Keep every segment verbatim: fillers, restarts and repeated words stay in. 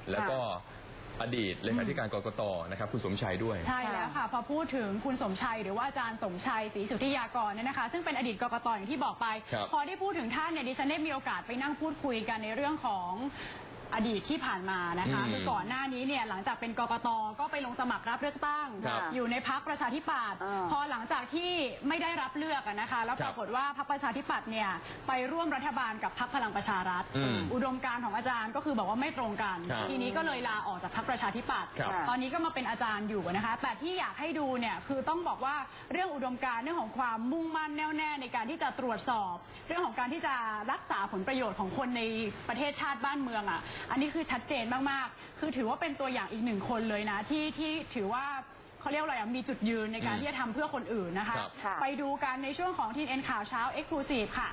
แล้วก็อดีตเลขาธิการกกตนะครับคุณสมชัยด้วยใช่แล้วค่ะพอพูดถึงคุณสมชัยหรือว่าอาจารย์สมชัยศรีสุทธิยากรเนี่ยนะคะซึ่งเป็นอดีตกกตอย่างที่บอกไปพอได้พูดถึงท่านเนี่ยดิฉันได้มีโอกาสไปนั่งพูดคุยกันในเรื่องของอดีตที่ผ่านมานะคะคือก่อนหน้านี้เนี่ยหลังจากเป็นกกตก็ไปลงสมัครรับเลือกตั้งอยู่ในพรรคประชาธิปัตย์พอหลังจากที่ไม่ได้รับเลือกนะคะแล้วปรากฏว่าพรรคประชาธิปัตย์เนี่ยไปร่วมรัฐบาลกับพรรคพลังประชารัฐอุดมการณ์ของอาจารย์ก็คือบอกว่าไม่ตรงกันทีนี้ก็เลยลาออกจากพรรคประชาธิปัตย์ตอนนี้ก็มาเป็นอาจารย์อยู่นะคะแต่ที่อยากให้ดูเนี่ยคือต้องบอกว่าเรื่องอุดมการณ์เรื่องของความมุ่งมั่นแน่วแน่ในการที่จะตรวจสอบเรื่องของการที่จะรักษาผลประโยชน์ของคนในประเทศชาติบ้านเมืองอ่ะอันนี้คือชัดเจนมากๆคือถือว่าเป็นตัวอย่างอีกหนึ่งคนเลยนะที่ที่ถือว่าเขาเรียกอะไรมีจุดยืนในการที่จะทำเพื่อคนอื่นนะคะไปดูกันในช่วงของทีเอ็นข่าวเช้า Exclusive ค่ะ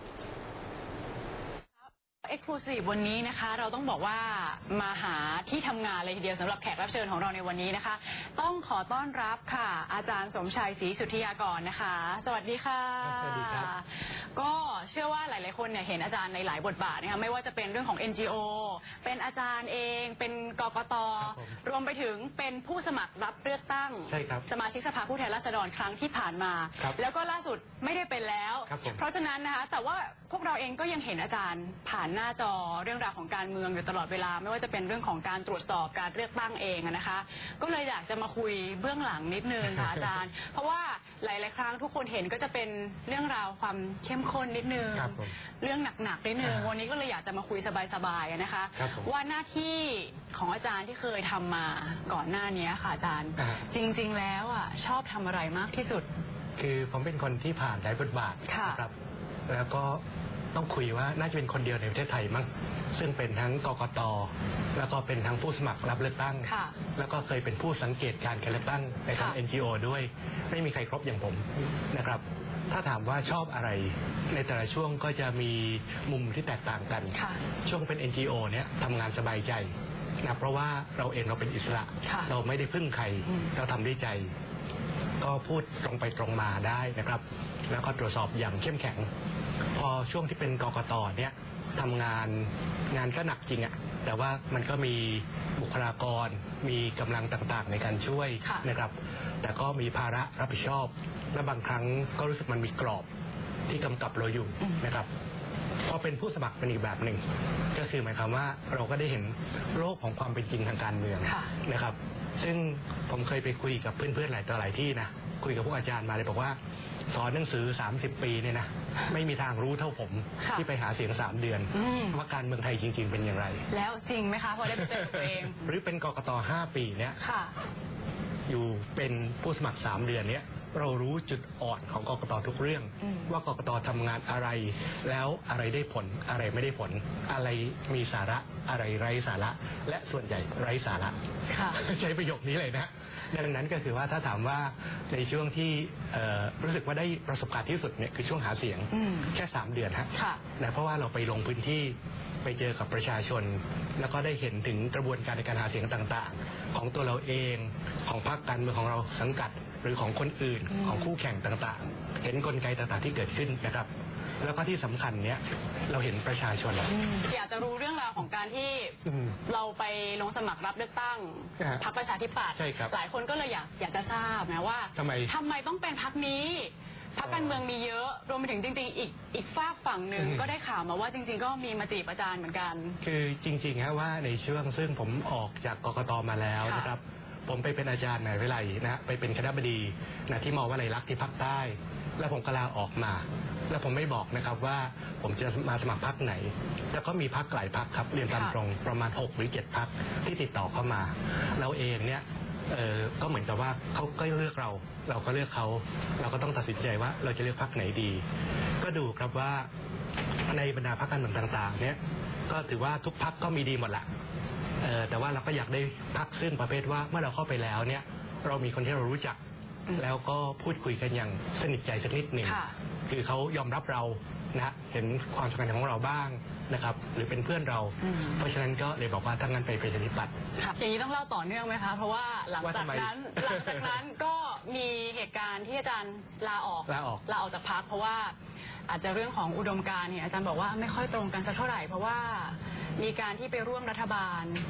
Exclusive วันนี้นะคะเราต้องบอกว่ามาหาที่ทำงานเลยทีเดียวสำหรับแขกรับเชิญของเราในวันนี้นะคะต้องขอต้อนรับค่ะอาจารย์สมชัยศรีสุทธิยากรนะคะสวัสดีค่ะสวัสดีครับก็เชื่อว่าหลายๆคนเนี่ยเห็นอาจารย์ในหลายบทบาทนะคะไม่ว่าจะเป็นเรื่องของ เอ็น จี โอ เป็นอาจารย์เองเป็นกกต.รวมไปถึงเป็นผู้สมัครรับเลือกตั้งสมาชิกสภาผู้แทนราษฎรครั้งที่ผ่านมาแล้วก็ล่าสุดไม่ได้เป็นแล้วเพราะฉะนั้นนะคะแต่ว่าพวกเราเองก็ยังเห็นอาจารย์ผ่านหน้าจอเรื่องราวของการเมืองอยู่ตลอดเวลาไม่ว่าจะเป็นเรื่องของการตรวจสอบการเลือกตั้งเองนะคะก็เลยอยากจะมาคุยเบื้องหลังนิดนึงค่ะอาจารย์เพราะว่าหลายๆครั้งทุกคนเห็นก็จะเป็นเรื่องราวความเข้มข้นนิดนึงเรื่องหนักๆนิดนึงวันนี้ก็เลยอยากจะมาคุยสบายๆนะคะว่าหน้าที่ของอาจารย์ที่เคยทำมาก่อนหน้านี้ค่ะอาจารย์จริงๆแล้วอ่ะชอบทำอะไรมากที่สุดคือผมเป็นคนที่ผ่านหลายบทบาทนะครับแล้วก็ต้องคุยว่าน่าจะเป็นคนเดียวในประเทศไทยมั้งซึ่งเป็นทั้งกกต.แล้วก็เป็นทั้งผู้สมัครรับเลือกตั้งแล้วก็เคยเป็นผู้สังเกตการการเลือกตั้งในทาง เอ็น จี โอ ด้วยไม่มีใครครบอย่างผมนะครับถ้าถามว่าชอบอะไรในแต่ละช่วงก็จะมีมุมที่แตกต่างกันช่วงเป็น เอ็น จี โอ เนี่ยทำงานสบายใจนะเพราะว่าเราเองเราเป็นอิสระเราไม่ได้พึ่งใครเราทำด้วยใจก็พูดตรงไปตรงมาได้นะครับแล้วก็ตรวจสอบอย่างเข้มแข็งพอช่วงที่เป็นกกต.เนี่ยทำงานงานก็หนักจริงอะแต่ว่ามันก็มีบุคลากรมีกำลังต่างๆในการช่วยนะครับแต่ก็มีภาระรับผิดชอบและบางครั้งก็รู้สึกมันมีกรอบที่กำกับเราอยู่นะครับพอเป็นผู้สมัครเป็นอีกแบบหนึ่งก็คือหมายความว่าเราก็ได้เห็นโลกของความเป็นจริงทางการเมืองนะครับซึ่งผมเคยไปคุยกับเพื่อนๆหลายต่อหลายที่นะคุยกับพวกอาจารย์มาเลยบอกว่าสอนหนังสือสามสิบปีเนี่ยนะไม่มีทางรู้เท่าผมที่ไปหาเสียงสามเดือนว่าการเมืองไทยจริงๆเป็นอย่างไรแล้วจริงไหมคะพอได้ไปเจอตัวเองหรือเป็นกกต.ห้าปีเนี่ยอยู่เป็นผู้สมัครสามเดือนเนี้ยเรารู้จุดอ่อนของกกต.ทุกเรื่องว่ากกต.ทำงานอะไรแล้วอะไรได้ผลอะไรไม่ได้ผลอะไรมีสาระอะไรไร้สาระและส่วนใหญ่ไร้สาระใช้ประโยคนี้เลยนะดังนั้นก็คือว่าถ้าถามว่าในช่วงที่รู้สึกว่าได้ประสบการณ์ที่สุดเนี่ยคือช่วงหาเสียงแค่สามเดือนฮะนะเพราะว่าเราไปลงพื้นที่ไปเจอกับประชาชนแล้วก็ได้เห็นถึงกระบวนการในการหาเสียงต่างๆของตัวเราเองของพรรคการเมืองของเราสังกัดหรือของคนอื่นของคู่แข่งต่างๆเห็นกลไกต่างๆที่เกิดขึ้นนะครับแล้วก็ที่สำคัญเนี้ยเราเห็นประชาชนอยากจะรู้เรื่องราวของการที่เราไปลงสมัครรับเลือกตั้งพรรคประชาธิปัตย์หลายคนก็เลยอยากอยากจะทราบนะว่าทำไมทำไมต้องเป็นพรรคนี้พรรคการเมืองมีเยอะรวมไปถึงจริงๆอีกอีกฝากฝั่งหนึ่งก็ได้ข่าวมาว่าจริงๆก็มีมาจีบอาจารย์เหมือนกันคือจริงๆฮะว่าในช่วงซึ่งผมออกจากกกต.มาแล้วนะครับผมไปเป็นอาจารย์ในวิทยาลัยนะไปเป็นคณบดีนะที่มอวิทยาลัยลักษณ์ที่ภาคใต้แล้วผมก็ลาออกมาแล้วผมไม่บอกนะครับว่าผมจะมาสมัครพรรคไหนแล้วก็มีพรรคหลายพรรคครับเรียนตามตรงประมาณหกหรือเจ็ดพรรคที่ติดต่อเข้ามาเราเองเนี่ยเออก็เหมือนกับว่าเขาก็เลือกเราเราก็เลือกเขาเราก็ต้องตัดสินใจว่าเราจะเลือกพรรคไหนดีก็ดูครับว่าในบรรดาพรรคการเมืองต่างๆเนี่ยก็ถือว่าทุกพรรคก็มีดีหมดแหละแต่ว่าเราก็อยากได้พรรคซึ่งประเภทว่าเมื่อเราเข้าไปแล้วเนี่ยเรามีคนที่เรารู้จักแล้วก็พูดคุยกันอย่างสนิทใจสักนิดหนึ่งคือเขายอมรับเรานะเห็นความสำคัญของเราบ้างนะครับหรือเป็นเพื่อนเราเพราะฉะนั้นก็เลยบอกว่าถ้างั้นไปประชาธิปัตย์อย่างนี้ต้องเล่าต่อเนื่องไหมคะเพราะว่าหลังจากนั้นหลังจากนั้นก็มีเหตุการณ์ที่อาจารย์ลาออกลาออกลาออกจากพรรคเพราะว่าอาจจะเรื่องของอุดมการณ์เนี่ยอาจารย์บอกว่าไม่ค่อยตรงกันสักเท่าไหร่เพราะว่ามีการที่ไปร่วมรัฐบาล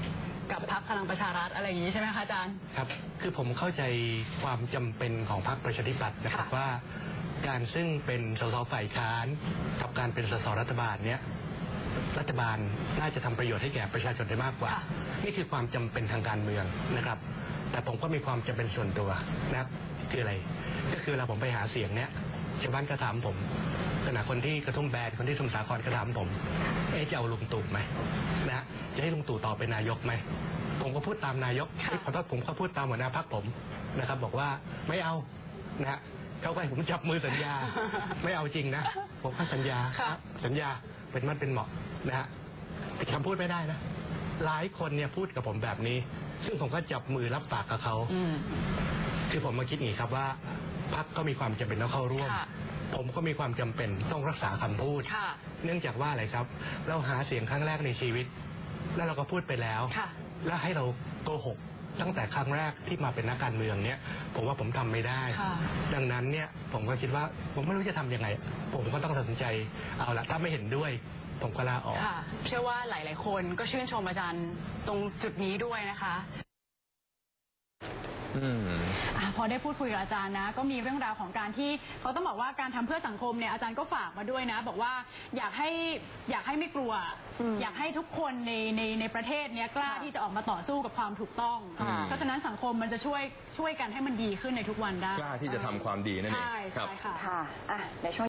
กับพรรคพลังประชารัฐอะไรอย่างนี้ใช่ไหมคะอาจารย์ครับคือผมเข้าใจความจำเป็นของพรรคประชาธิปัตย์นะครับว่าการซึ่งเป็นสสฝ่ายค้านกับการเป็นสสรัฐบาลเนี้ยรัฐบาลน่าจะทำประโยชน์ให้แก่ประชาชนได้มากกว่านี่คือความจำเป็นทางการเมืองนะครับแต่ผมก็มีความจำเป็นส่วนตัวนะครับคืออะไรก็คือเราผมไปหาเสียงเนี้ยชาวบ้านก็ถามผมขณะคนที่กระทุ่มแบนคนที่สมุทรสาครก็ถามผมเอ๊ะจะเอาลุงตู่ไหมนะจะให้ลุงตู่ต่อเป็นนายกไหมผมก็พูดตามนายกขอโทษผมก็พูดตามหัวหน้าพรรคผมนะครับบอกว่าไม่เอานะฮะเขาก็ให้ผมจับมือสัญญาไม่เอาจริงนะผมก็สัญญาสัญญาเป็นมัดเป็นเหมาะนะฮะปิดคำพูดไม่ได้นะหลายคนเนี่ยพูดกับผมแบบนี้ซึ่งผมก็จับมือรับปากกับเขาคือผมมาคิดอย่างนี้ครับว่าพรรคก็มีความจำเป็นต้องเข้าร่วมผมก็มีความจำเป็นต้องรักษาคำพูดเนื่องจากว่าอะไรครับเราหาเสียงครั้งแรกในชีวิตแล้วเราก็พูดไปแล้วแล้วให้เราโกหกตั้งแต่ครั้งแรกที่มาเป็นนักการเมืองเนี่ยผมว่าผมทำไม่ได้ดังนั้นเนี่ยผมก็คิดว่าผมไม่รู้จะทำยังไงผมก็ต้องตัดสินใจเอาละถ้าไม่เห็นด้วยผมก็ลาออกค่ะเชื่อว่าหลายๆคนก็ชื่นชมอาจารย์ตรงจุดนี้ด้วยนะคะอืมอ่ะพอได้พูดคุยกับอาจารย์นะก็มีเรื่องราวของการที่เขาต้องบอกว่าการทำเพื่อสังคมเนี่ยอาจารย์ก็ฝากมาด้วยนะบอกว่าอยากให้อยากให้ไม่กลัวอยากให้ทุกคนในในในประเทศเนี้ยกล้าที่จะออกมาต่อสู้กับความถูกต้องเพราะฉะนั้นสังคมมันจะช่วยช่วยกันให้มันดีขึ้นในทุกวันได้กล้าที่จะทำความดีนั่นเองใช่ใช่ค่ะค่ะอ่ะในช่วง